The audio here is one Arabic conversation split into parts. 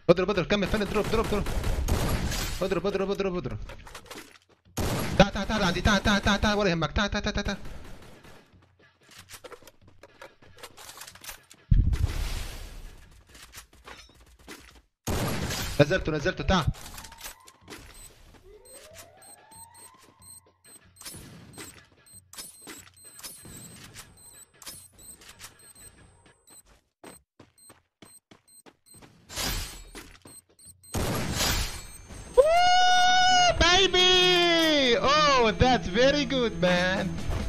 اضرب كمل فن، اضرب. اضرب. تعال عندي، تعال ولا يهمك، تعال. نزلته تعال. Baby! Oh, that's very good, man.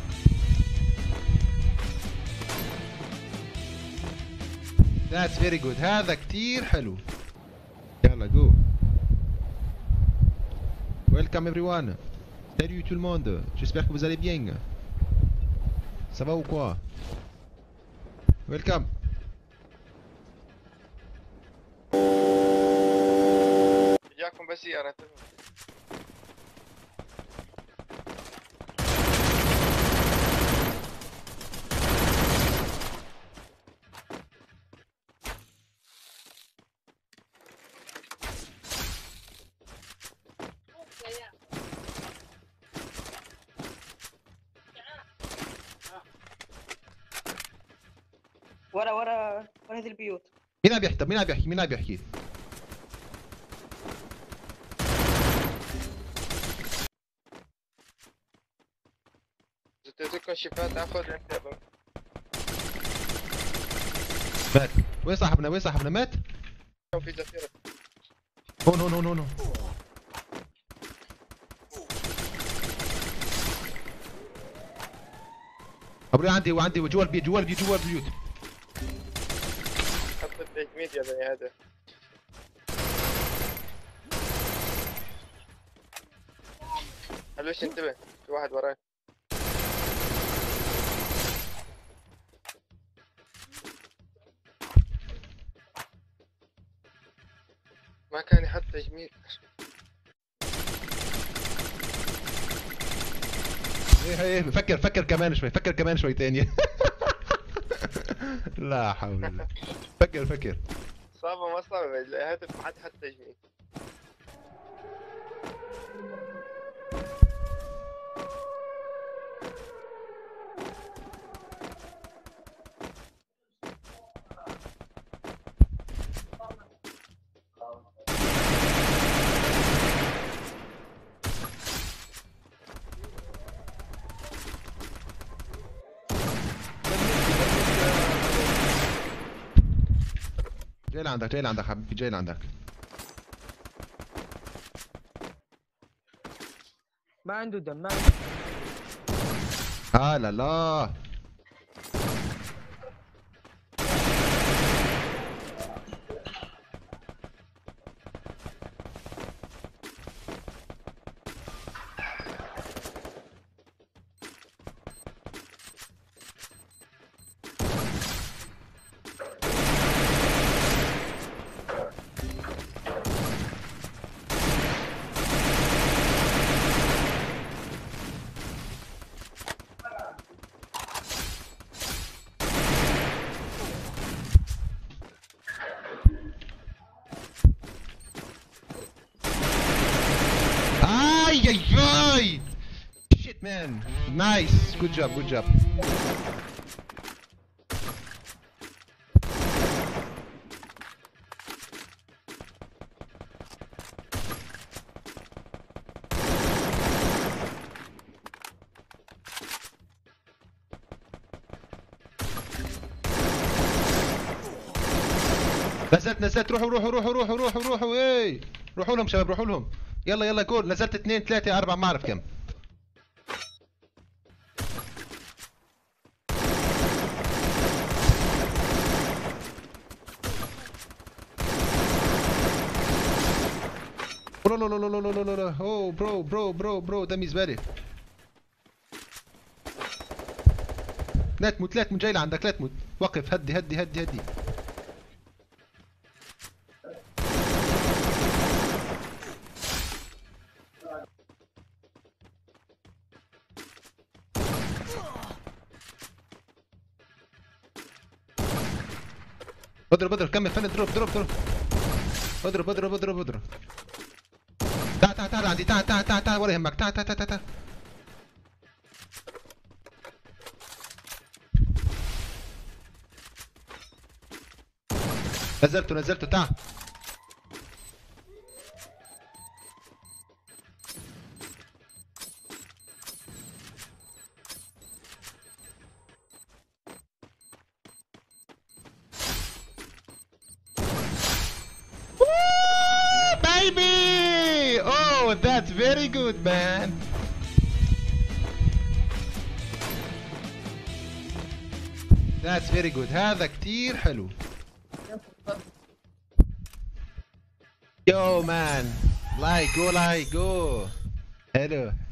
That's very good. هذا كتير حلو. يلا go. Welcome everyone. Salut tout le monde. J'espère que vous allez bien. Ça va ou quoi? Welcome. جاكم بس سيارة. ورا هذه البيوت. مين عم يحكي؟ زدتكم شفات اخذ انت. مات. وين صاحبنا مات؟ في زفيرة. هون. ابوي عندي جوا البيوت. حط التجميد يا بني ادم. ليش انتبه، في واحد وراك. ما كان يحط تجميد. ايه فكر كمان شوي تاني. لا حول الله. فكر. صعبة ما صعبة، الهدف ما حد حط تجميد. جاي لعندك حبيبي، جاي لعندك. ما عنده دم. لا. Ay! Shit, man. Nice. Good job. نزلت. روحوا. ايه. روحوا لهم شباب، روحوا لهم. يلا جول. نزلت 2 3 4 ما اعرف كم. لا. اوه برو دمي زباله. لا تموت جاي لعندك، لا تموت. وقف، هدي. اضرب كمل فن، اضرب. اضرب اضرب اضرب اضرب. تعال تعال تعال عندي، تعال تعال تعال تعال ولا يهمك، تعال تعال تعال تعال. نزلته نزلته، تعال. Baby! Oh, that's very good, man. That's very good. هذا كتير حلو. Yo, man. Like, go, like, go. Hello.